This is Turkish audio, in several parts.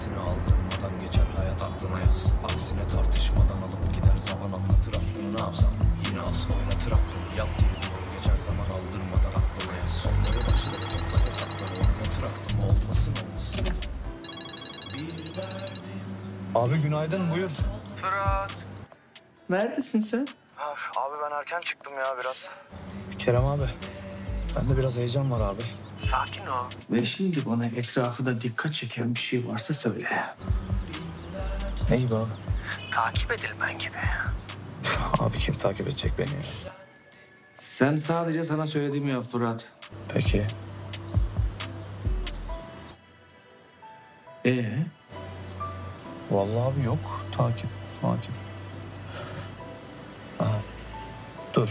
Niyetini aldırmadan geçer hayat aklına yaz. Aksine tartışmadan alıp gider zaman anlatır aslını ne yapsam. Yine as oynatır aklını yap gibi diyor geçer zaman aldırmadan aklına yaz. Sonları başları topla hesapları oynatır aklım olmasın olmasın. Bir derdim. Abi günaydın, buyur. Fırat. Neredesin sen? Abi ben erken çıktım ya biraz. Kerem abi. Bende biraz heyecan var abi. Sakin ol. Ve şimdi bana etrafında dikkat çeken bir şey varsa söyle. Ne gibi abi? Takip edilmen gibi. Abi kim takip edecek beni ya? Sen sadece sana söylediğimi yap Fırat. Peki. Vallahi abi yok. Takip. Aha. Dur.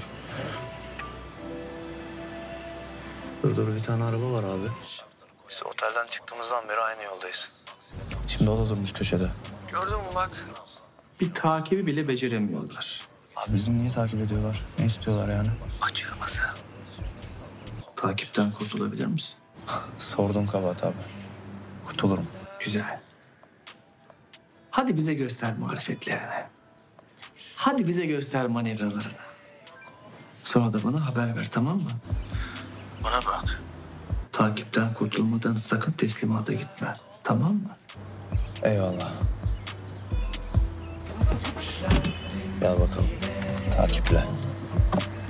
Dur bir tane araba var abi. Biz otelden çıktığımızdan beri aynı yoldayız. Şimdi o da durmuş köşede. Gördün mü bak? Bir takibi bile beceremiyorlar. Abi bizi niye takip ediyorlar? Ne istiyorlar yani? Acırması. Takipten kurtulabilir misin? Sordum kabahat abi. Kurtulurum. Güzel. Hadi bize göster marifetlerini. Hadi bize göster manevralarını. Sonra da bana haber ver, tamam mı? Bana bak. Takipten kurtulmadan sakın teslimata gitme. Tamam mı? Eyvallah. Gel bakalım. Takiple.